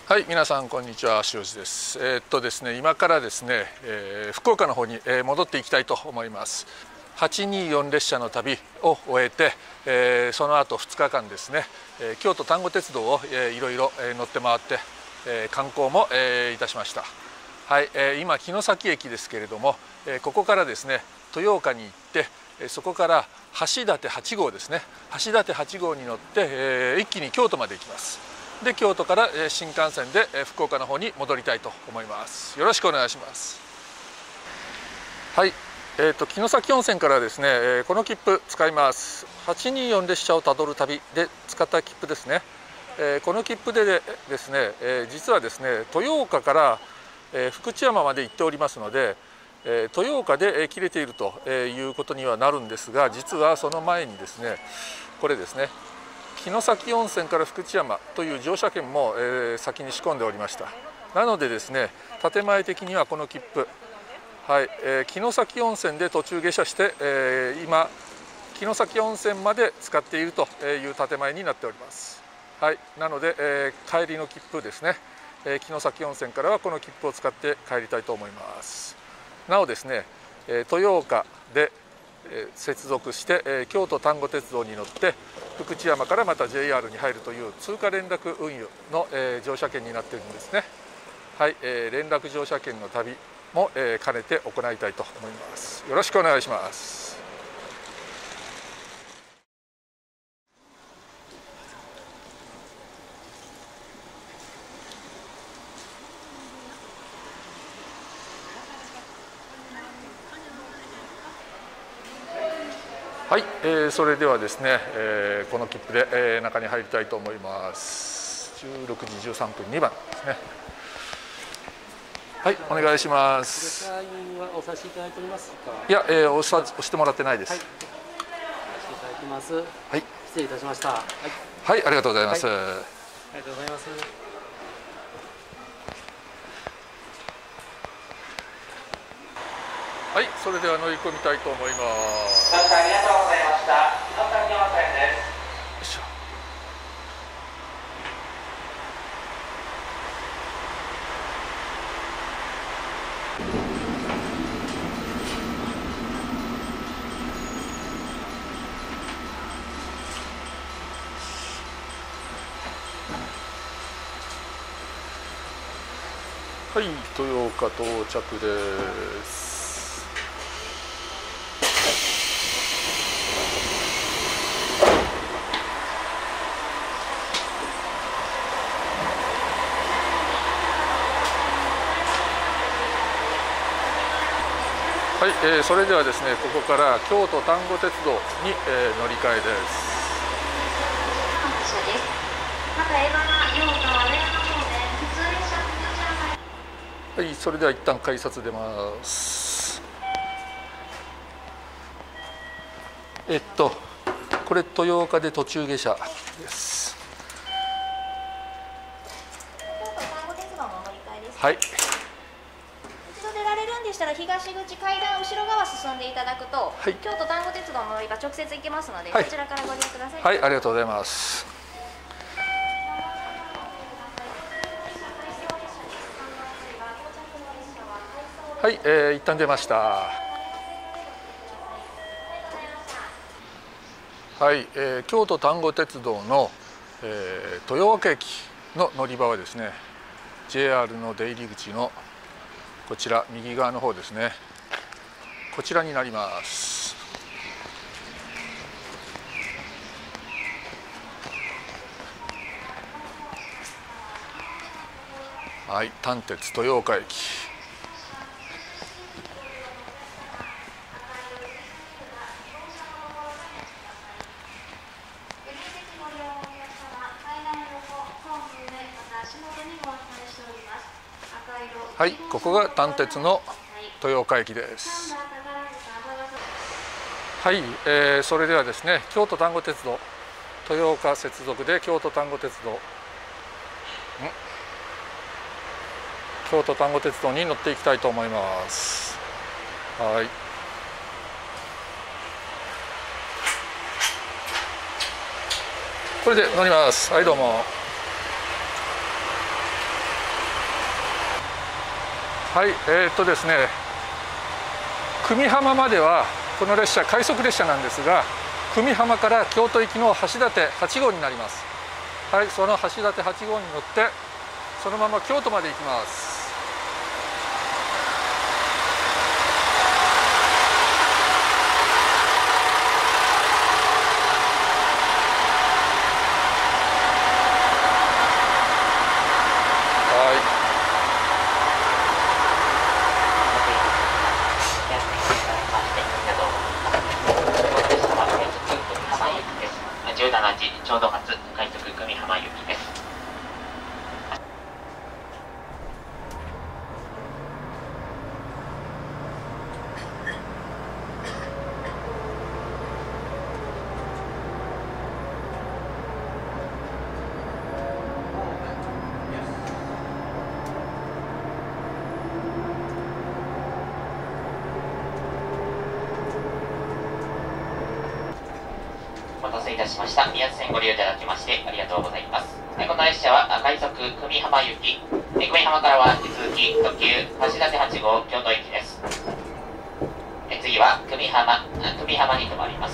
はい、皆さんこんにちは、塩路です。ですね、今からですね、福岡の方に戻っていきたいと思います。824列車の旅を終えて、その後2日間ですね、京都丹後鉄道をいろいろ乗って回って、観光もいたしました。はい、今城崎駅ですけれども、ここからですね豊岡に行って、そこから橋立8号ですね、橋立8号に乗って、一気に京都まで行きます。で、京都から新幹線で福岡の方に戻りたいと思います。よろしくお願いします。はい、城崎温泉からですね、この切符使います。824列車をたどる旅で使った切符ですね。この切符でですね、実はですね豊岡から福知山まで行っておりますので、豊岡で切れているということにはなるんですが、実はその前にですね、これですね、城崎温泉から福知山という乗車券も先に仕込んでおりました。なのでですね、建前的にはこの切符、はい、城崎温泉で途中下車して、今城崎温泉まで使っているという建前になっております。はい、なので、帰りの切符ですね、城崎温泉からはこの切符を使って帰りたいと思います。なおですね、豊岡で接続して、京都丹後鉄道に乗って福知山からまた JR に入るという通過連絡運輸の、乗車券になっているんですね。はい、連絡乗車券の旅も、兼ねて行いたいと思います。よろしくお願いします。はい、それではですね、この切符で、中に入りたいと思います。16時13分2番ですね。はい、お願いします。 サインはお差しいただいておりますか。 いや、押してもらってないです。 はい、お差しいただきます。 はい、 失礼いたしました。はい、 はい、ありがとうございます。 はい、ありがとうございます。 はい、それでは乗り込みたいと思います。 ご視聴ありがとうございました。城崎温泉です。 よいしょ。はい、豊岡到着です。はい、それではですね、ここから京都丹後鉄道に、乗り換えです。はい、それでは一旦改札出ます。これ豊岡で途中下車です。はい。 一度出られるんでしたら東口階段後ろ側進んでいただくと、 はい、 京都丹後鉄道の乗り場直接行けますので、 はい、 こちらからご利用ください。 はい、ありがとうございます。はい、一旦出ました。はい、京都丹後鉄道の、豊岡駅の乗り場はですね、 JR の出入り口のこちら右側の方ですね、こちらになります。はい、丹鉄豊岡駅。はい、ここが丹鉄の豊岡駅です。はい、それではですね、京都丹後鉄道豊岡接続で京都丹後鉄道京都丹後鉄道に乗っていきたいと思います。はい、これで乗ります。はい、どうも。 はい、ですね、久美浜まではこの列車快速列車なんですが、久美浜から京都行きの橋立8号になります。はい、その橋立8号に乗ってそのまま京都まで行きます。 17時ちょうど発快速久美浜行きです。お待たせいたしました。宮津線ご利用いただきましてありがとうございます。この列車は快速久美浜行き、久美浜からは引き続き特急橋立8号京都行きです。次は久美浜に停まります。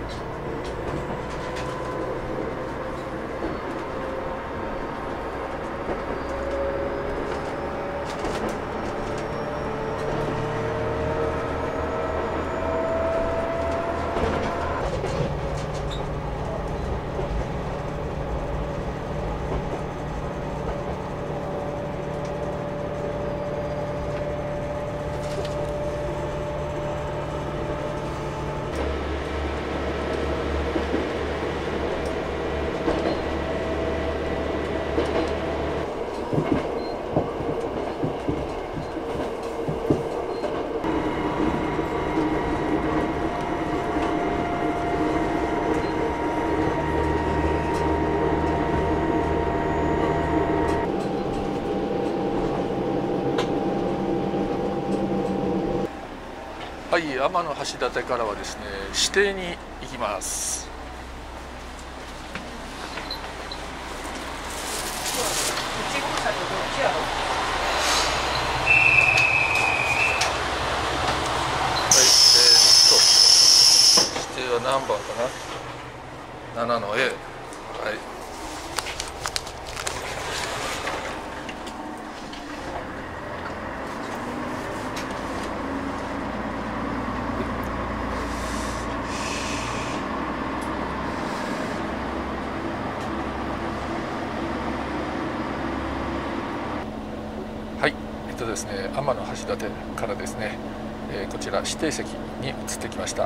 はい、天橋立からはですね、指定に行きます。はい、指定は何番かな、7の A。はい、はい、ですね、天橋立からですね、こちら指定席に移ってきました。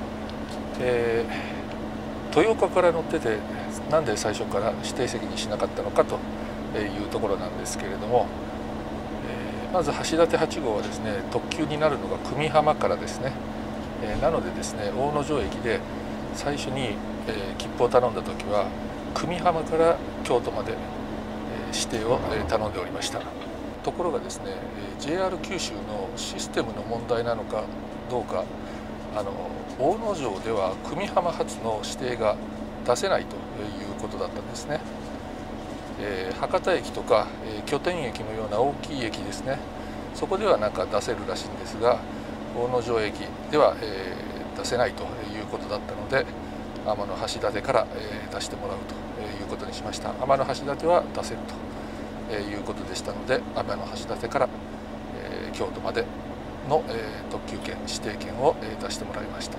豊岡から乗ってて、なんで最初から指定席にしなかったのかというところなんですけれども、まず橋立8号はですね、特急になるのが久美浜からですね、なのでですね、大野城駅で最初に切符を頼んだ時は久美浜から京都まで指定を頼んでおりました。ところがですね、JR 九州のシステムの問題なのかどうか、大野城では久美浜発の指定が出せないということだったんですね。博多駅とか拠点駅のような大きい駅ですね、そこではなんか出せるらしいんですが、大野城駅では出せないということだったので、天橋立から出してもらうということにしました。天橋立は出せるということでしたので、天橋立から京都までの特急券指定券を出してもらいました。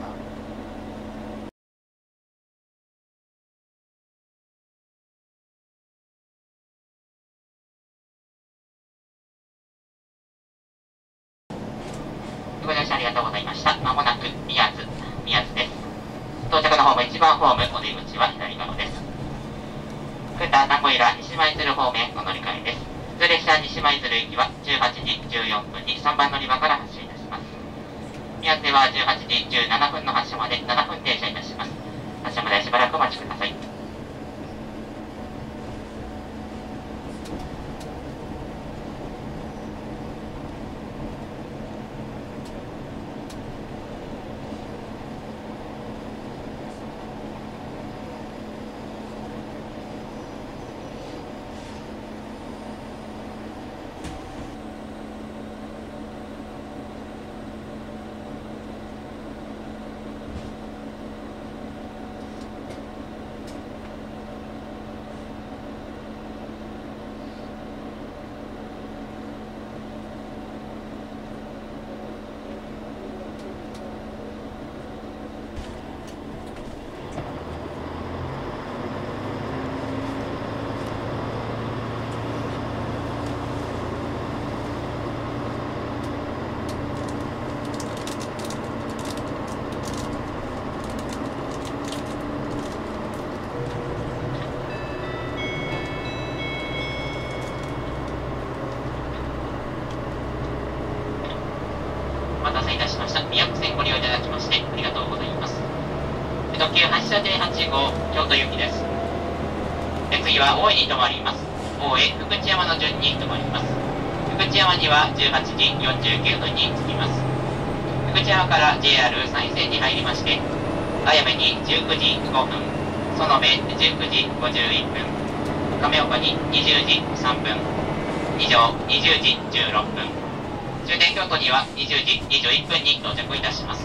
ご乗車ありがとうございました。まもなく宮津です。到着のホーム1番ホームお出口は左側です。久田名古屋西舞鶴方面お乗り換えです。普通列車西舞鶴行きは18時14分に3番乗り場から発車いたします。宮津では18時17分の発車まで7分停車いたします。発車までしばらくお待ちください。 2億線ご利用いただきましてありがとうございます。特急発車停8号京都行きです。次は大井に停まります。大江福知山の順に停まります。福知山には18時49分に着きます。福知山から JR 山陰線に入りまして、綾部に19時5分、園部19時51分、亀岡に20時3分、以上20時16分、終点京都には20時21分に到着いたします。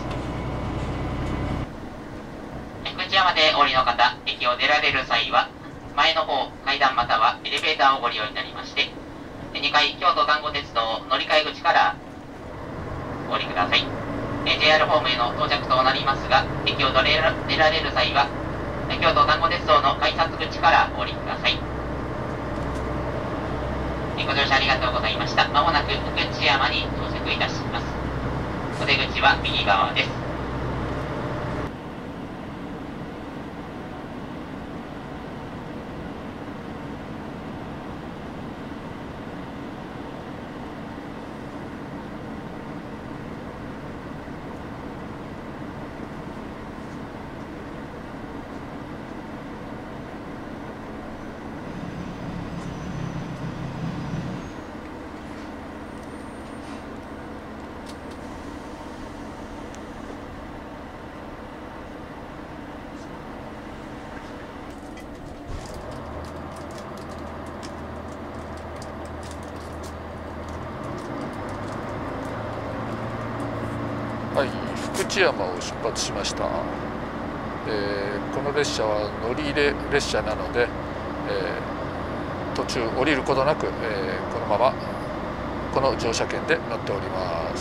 福知山でお降りの方、駅を出られる際は、前の方、階段またはエレベーターをご利用になりまして、2階京都丹後鉄道乗り換え口からお降りください。JR ホームへの到着となりますが、駅を出られる際は、京都丹後鉄道の改札口からお降りください。ご乗車ありがとうございました。まもなく福知山に到着いたします。お出口は右側です。 はい、福知山を出発しました。この列車は乗り入れ列車なので、途中降りることなく、このままこの乗車券で乗っております。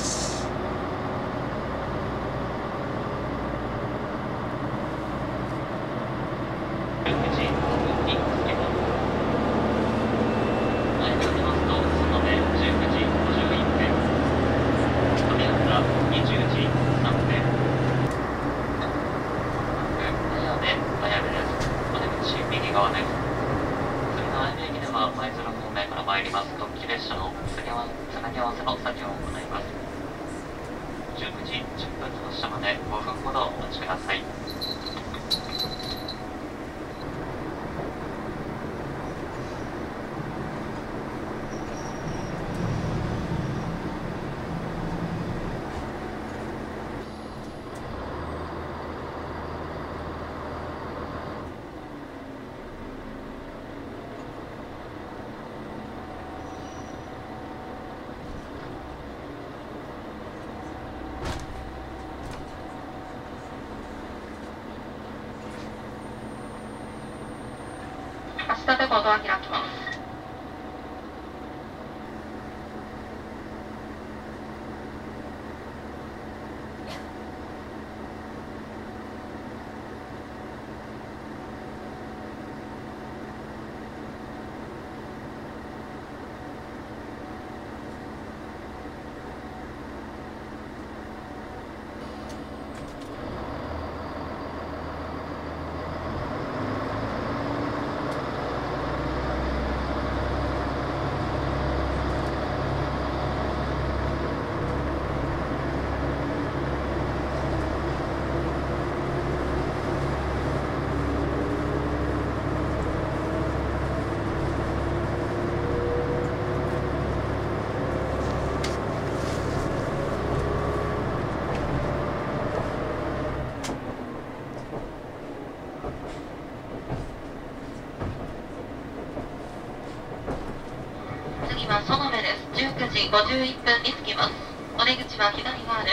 橋立歩道を開きます。次は園部です。19時51分に着きます。お出口は左側です。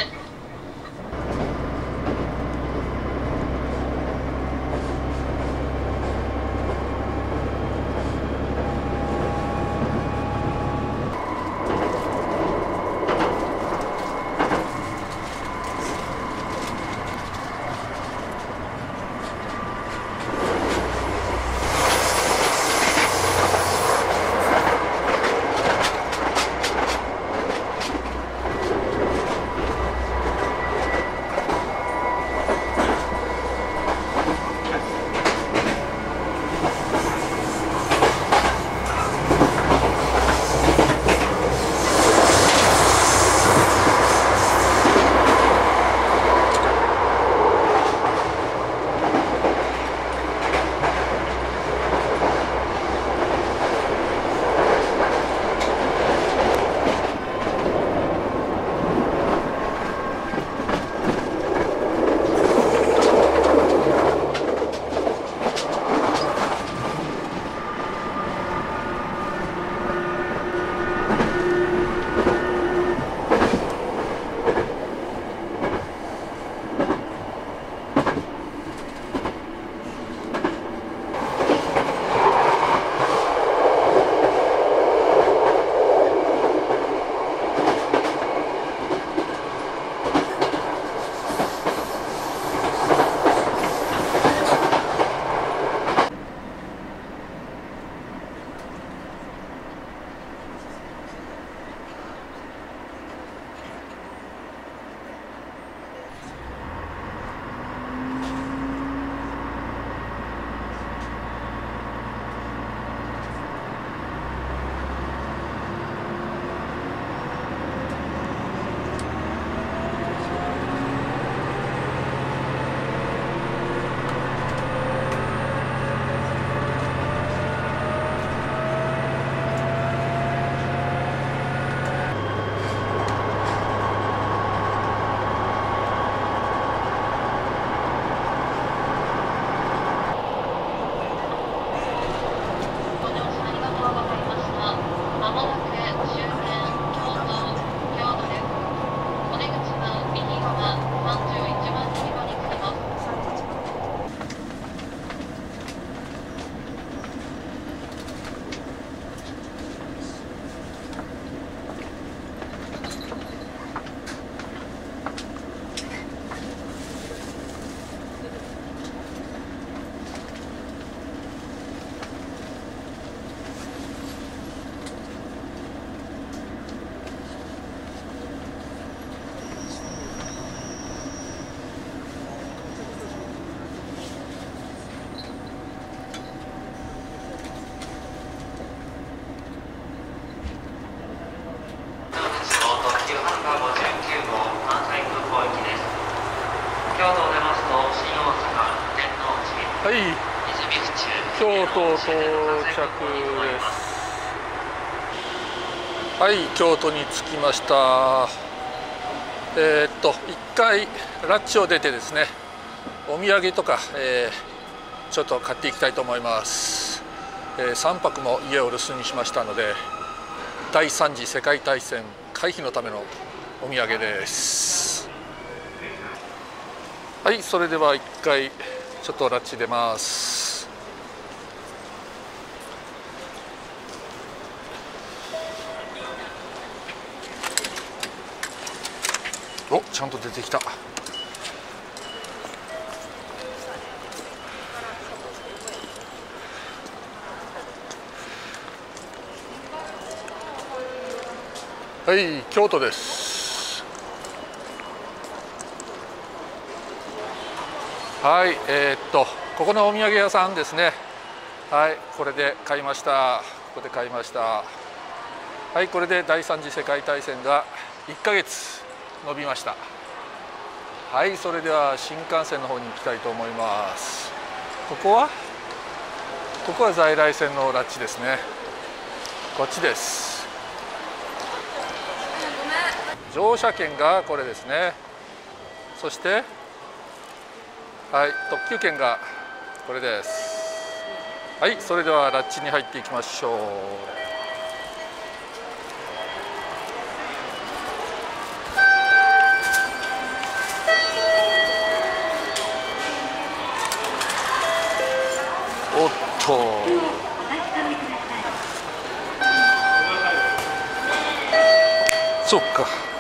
京都到着です。はい、京都に着きました。一回ラッチを出てですね、お土産とか、ちょっと買っていきたいと思います。3泊も家を留守にしましたので、第3次世界大戦回避のためのお土産です。はい、それでは一回ちょっとラッチ出ます。お、ちゃんと出てきた。はい、京都です。はい、ここのお土産屋さんですね。はい、これで買いました。ここで買いました。はい、これで第3次世界大戦が1ヶ月伸びました。はい、それでは新幹線の方に行きたいと思います。ここは在来線のラッチですね。こっちです。乗車券がこれですね。そしてはい、特急券がこれです。はい、それではラッチに入っていきましょう。おっと、そっか。